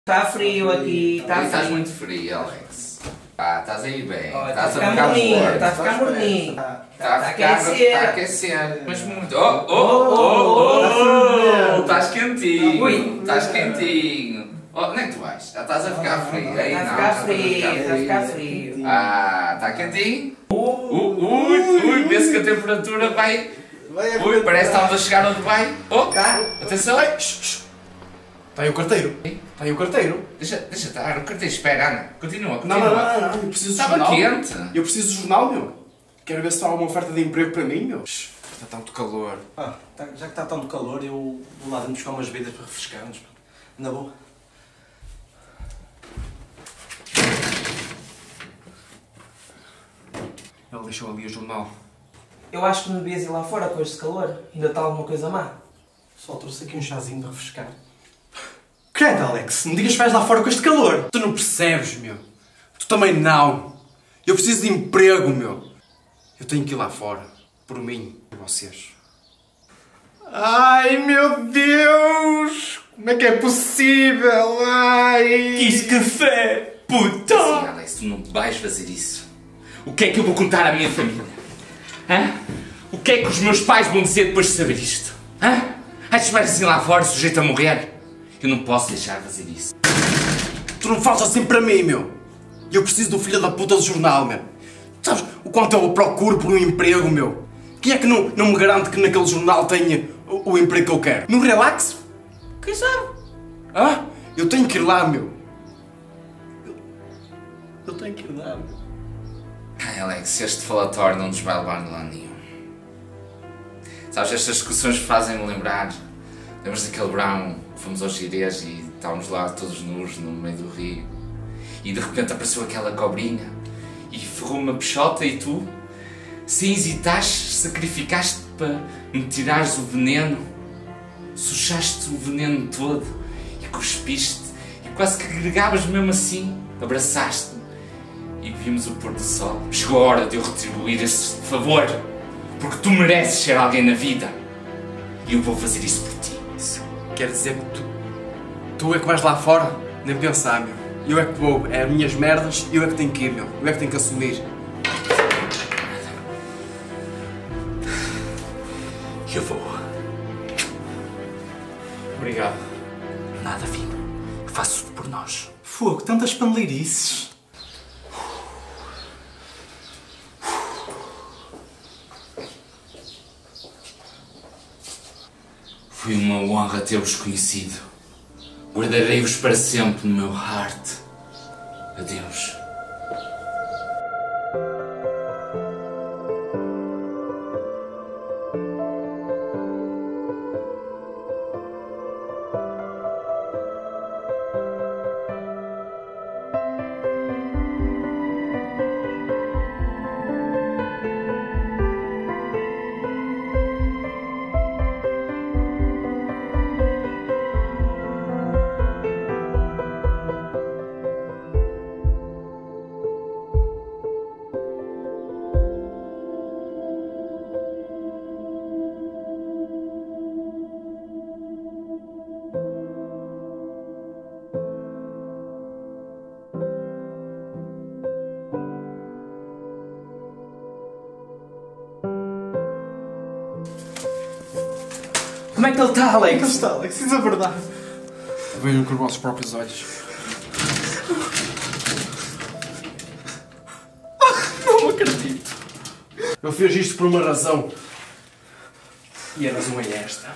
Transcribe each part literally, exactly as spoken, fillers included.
Está frio aqui, está frio. Estás muito frio, Alex. Ah, estás aí bem. Oh, estás tá a ficar morninho, forte. está a ficar morninho. Está Tá a a ficar, aquecer. está a aquecer. Mas muito. Oh, oh, oh, oh, oh. Estás quentinho. Ui. Estás quentinho. Oh, onde é que tu vais? Já estás a ficar frio. Aí, Está a não, ficar estás frio, está a ficar frio. Ah, está quentinho? Uh, ui, ui, vê-se que a temperatura vai... Ui, parece que estamos a chegar ao Dubai. Oh, atenção. Ai, shh, está aí o carteiro. Está aí o carteiro. Deixa, deixa estar, o carteiro espera, Ana. Continua, continua. Não, não, não, não, eu preciso do Estava jornal. quente. Eu preciso do jornal, meu. Quero ver se há uma oferta de emprego para mim, meu. Shhh, está tanto calor. Ah, tá- já que está tanto calor, eu vou lá dentro buscar umas bebidas para refrescar-nos. Na boa. Ele deixou ali o jornal. Eu acho que não devias ir lá fora com este calor. Ainda está alguma coisa má. Só trouxe aqui um chazinho para refrescar. Credo, Alex, me digas que vais lá fora com este calor. Tu não percebes, meu. Tu também não. Eu preciso de emprego, meu. Eu tenho que ir lá fora. Por mim. Por vocês. Ai, meu Deus! Como é que é possível? Ai! Quis café, puta! Sim, Alex, tu não vais fazer isso. O que é que eu vou contar à minha família? Hã? O que é que os meus pais vão dizer depois de saber isto? Hã? Achas que vais assim lá fora, sujeito a morrer? Eu não posso deixar de fazer isso. Tu não falas assim para mim, meu. Eu preciso do filho da puta do jornal, meu. Sabes o quanto eu procuro por um emprego, meu? Quem é que não, não me garante que naquele jornal tenha o, o emprego que eu quero? No Relax? Quem sabe? Hã? Eu tenho que ir lá, meu. Eu, eu tenho que ir lá, meu. Ai, Alex, este falatório não nos vai levar a lado nenhum. Sabes, estas discussões fazem-me lembrar. Lembras daquele verão que fomos aos Girês e estávamos lá todos nus no meio do rio e de repente apareceu aquela cobrinha e ferrou uma peixota e tu, sem hesitaste, sacrificaste para me tirares o veneno, sujaste o veneno todo e cuspiste e quase que agregavas mesmo assim, abraçaste-me e vimos o pôr do sol. Chegou a hora de eu retribuir este favor, porque tu mereces ser alguém na vida e eu vou fazer isso por ti. Isso quer dizer que tu... Tu é que vais lá fora? Nem pensar, meu. Eu é que vou. É as minhas merdas, eu é que tenho que ir, meu. Eu é que tenho que assumir. Eu vou. Obrigado. Nada, filho. Eu faço tudo por nós. Fogo, tantas paneleirices. Foi uma honra ter-vos conhecido. Guardarei-vos para sempre no meu heart. Adeus. Como é que ele está, Alex? Está, Alex, isso é verdade. Vejam com os vossos próprios olhos. Não acredito. Eu fiz isto por uma razão. E a razão é esta.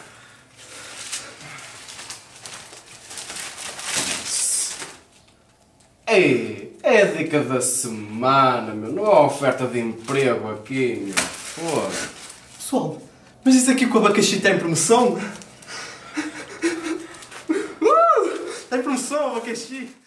Ei, é a dica da semana, meu. Não há oferta de emprego aqui, meu. Foda. Pessoal, mas isso aqui com o abacaxi tem promoção? Uh, tem promoção, abacaxi.